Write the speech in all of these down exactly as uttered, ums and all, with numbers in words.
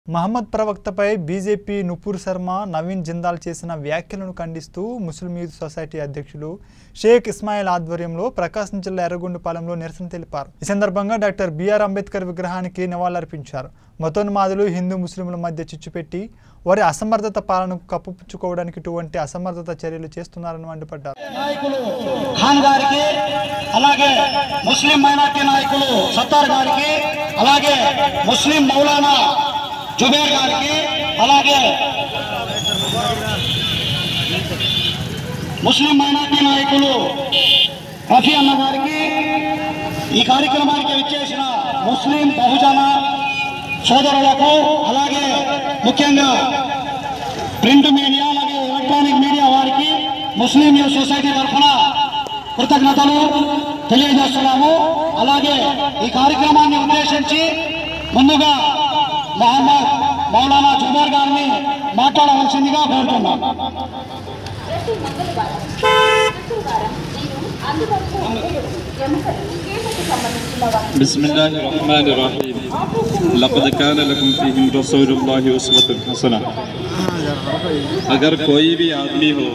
మహమ్మద్ ప్రవక్తపై బీజేపీ నుపూర్ శర్మ నవీన్ జిందాల్ చేసిన వ్యాఖ్యలను ఖండిస్తూ ముస్లిం యూత్ సొసైటీ అధ్యక్షులు షేక్ ఇస్మాయిల్ ఆధ్వర్యంలో ప్రకాశం జిల్లా ఎర్రగొండపాలెంలో నిరసన తెలిపారు। ఈ సందర్భంగా డాక్టర్ బిఆర్ అంబేద్కర్ విగ్రహానికి నివాళులర్పించారు। మతోన్మాదులు హిందూ ముస్లింల మధ్య చిచ్చుపెట్టి వారి అసమర్థత పాలనకు కప్పుపుచ్చుకోవడానికి ఇటువంటి అసమర్థత చర్యలు చేస్తున్నారని మండిపడ్డారు। నాయకులు ఖాన్ గారికి అలాగే ముస్లిం మైనారిటీ నాయకులు సత్తార్ గారికి అలాగే ముస్లిం మౌలానా जुबेर गारिकी అలాగే ముస్లిం మైనారిటీ నాయకులు రఫీ అన్న గారికి ఈ కార్యక్రమానికి విచ్చేసిన ముస్లిం బహుజన సోదరులకు అలాగే ముఖ్యంగా ప్రింట్ మీడియా అలాగే ఎలక్ట్రానిక్ మీడియా వారికి ముస్లిం యూత్ సొసైటీ తరఫున కృతజ్ఞతలు తెలియజేస్తున్నాము। అలాగే ఈ కార్యక్రమాన్ని ఉద్దేశించి ముందుగా मोहम्मद मौलाना जुबेर गारिनी माట్లాడవలసిందిగా కోరుతున్నాం। बिस्मिल्लाहिर्रहमानिर्रहीम लक़द कान लकुम फ़ीहिम रसूलुल्लाहि उस्वतुन हसना। अगर कोई भी आदमी हो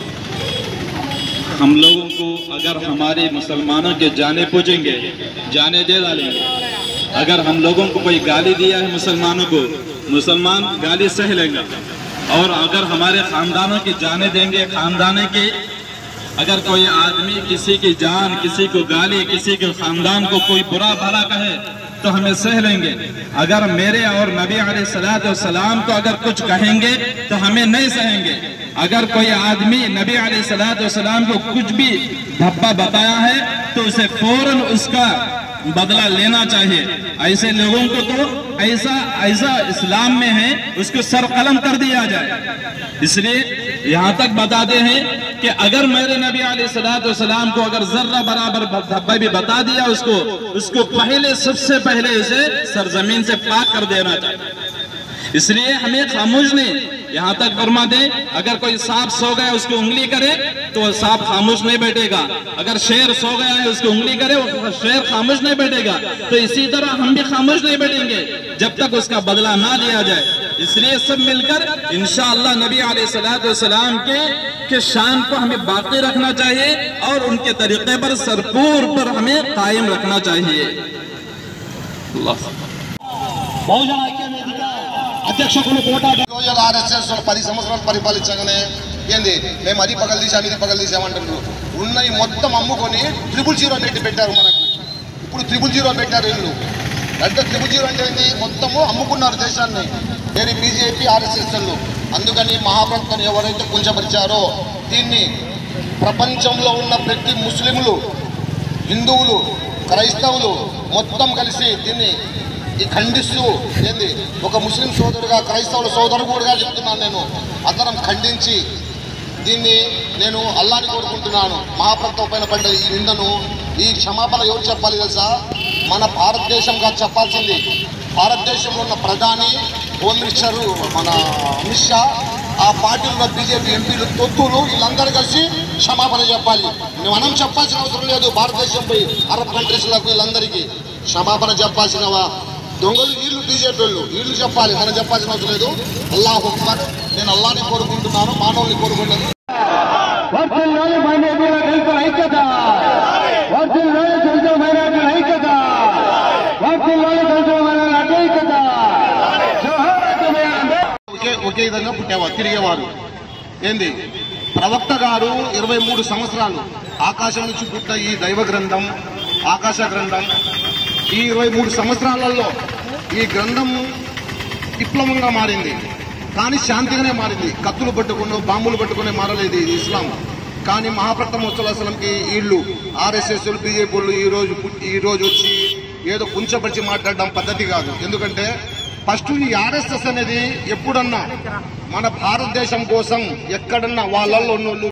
हम लोगों को अगर हमारे मुसलमानों के जाने पूछेंगे जाने दे डालेंगे। अगर हम लोगों को कोई गाली दिया है मुसलमानों को मुसलमान गाली सह लेगा। और अगर हमारे ख़ानदानों की जाने देंगे ख़ानदान के अगर कोई आदमी किसी की जान किसी को गाली किसी के ख़ानदान को कोई बुरा भला कहे तो हमें सह लेंगे। अगर मेरे और नबी अलैहिस्सलातु वस्सलाम को अगर कुछ कहेंगे तो हमें नहीं सहेंगे। अगर कोई आदमी नबी अलैहिस्सलातु वस्सलाम को कुछ भी धब्बा बताया है तो उसे फौरन उसका बदला लेना चाहिए। ऐसे लोगों को तो ऐसा ऐसा इस्लाम में है उसको सर कलम कर दिया जाए। इसलिए यहाँ तक बताते हैं कि अगर मेरे नबी अलैहिस्सलातु वस्सलाम को अगर जर्रा बराबर धब्बा भी बता दिया उसको उसको पहले सबसे पहले उसे सरजमीन से पाक कर देना चाहिए। इसलिए हमें खामोश नहीं यहाँ तक फरमा दे अगर कोई सांप सो गया उसकी उंगली करे तो सांप खामोश नहीं बैठेगा। अगर शेर सो गया है उसकी उंगली करे वो शेर खामोश नहीं बैठेगा। तो इसी तरह हम भी खामोश नहीं बैठेंगे जब तक उसका बदला ना लिया जाए। इसलिए सब मिलकर इंशाअल्लाह नबी अलैहिस्सलातु वस्सलाम के के शान को हमें बाकी रखना चाहिए और उनके तरीके पर सरपूर पर हमें कायम रखना चाहिए। बहुजन ऐक्य वेदिक అధ్యక్షులు కోటాడ రోజుల ఆర్ఎస్ఎస్ పది సంవత్సరాలు పరిపాలించగానే ఏంది మేము అది పగలు తీసాం ఇది పగలు తీసామంటారు। ఉన్నవి మొత్తం అమ్ముకొని ట్రిపుల్ జీరో పెట్టి పెట్టారు మనకు। ఇప్పుడు ట్రిపుల్ జీరో పెట్టారు వీళ్ళు అంటే ట్రిపుల్ జీరో అంటే ఏంది మొత్తము అమ్ముకున్నారు దేశాన్ని వేరే బీజేపీ ఆర్ఎస్ఎస్ వాళ్ళు। అందుకని మహాప్రవక్తను ఎవరైతే కుంచపరిచారో దీన్ని ప్రపంచంలో ఉన్న ప్రతి ముస్లింలు హిందువులు క్రైస్తవులు మొత్తం కలిసి దీన్ని ఖండిస్తూ ఏంది ఒక ముస్లిం సోదరుగా క్రైస్తవుల సోదరుడుగా చెప్తున్నాను నేను అందరం ఖండించి దీన్ని నేను అల్లాని కోరుకుంటున్నాను। మహాప్రవక్త పైన పడ్డ ఈ నిందను ఈ క్షమాపణ ఎవరు చెప్పాలి తెలుసా? మన భారతదేశం కాదు చెప్పాల్సింది। భారతదేశంలో ఉన్న ప్రధాని హోమ్ మినిస్టరు మన అమిత్ షా ఆ పార్టీలో బీజేపీ ఎంపీలు తొత్తులు వీళ్ళందరూ కలిసి క్షమాపణ చెప్పాలి। మనం చెప్పాల్సిన అవసరం లేదు। భారతదేశంపై అరబ్ కంట్రీస్లకు వీళ్ళందరికీ క్షమాపణ చెప్పాల్సిన దొంగలు వీళ్ళు బీజేపీ వాళ్ళు వీళ్ళు చెప్పాలి, మనం చెప్పాల్సిన అవసరం లేదు। అల్లాహు అక్బర్। నేను అల్లాని కోరుకుంటున్నాను, మానవుల్ని కోరుకుంటున్నాను। ఒకే ఒకే విధంగా పుట్టేవారు తిరిగేవారు ఏంది ప్రవక్త గారు ఇరవై మూడు సంవత్సరాలు ఆకాశం నుంచి పుట్టిన ఈ దైవ గ్రంథం ఆకాశ గ్రంథం ఈ ఇరవై మూడు సంవత్సరాలలో ఈ గ్రంథం విప్లవంగా మారింది కానీ శాంతిగానే మారింది। కత్తులు పట్టుకుని బాంబులు పట్టుకునే మారలేదు ఇది ఇస్లాం। కానీ మహాప్రవక్త ముహమ్మద్ సల్లల్లాహు అలైహి వసల్లం కి వీళ్ళు ఆర్ఎస్ఎస్ బీజేపీ ఈ రోజు ఈ రోజు వచ్చి ఏదో కుంచపరిచి మాట్లాడడం పద్ధతి కాదు। ఎందుకంటే ఫస్ట్ ఈ ఆర్ఎస్ఎస్ అనేది ఎప్పుడన్నా మన భారతదేశం కోసం ఎక్కడన్నా వాళ్ళల్లో ఉన్నోళ్ళు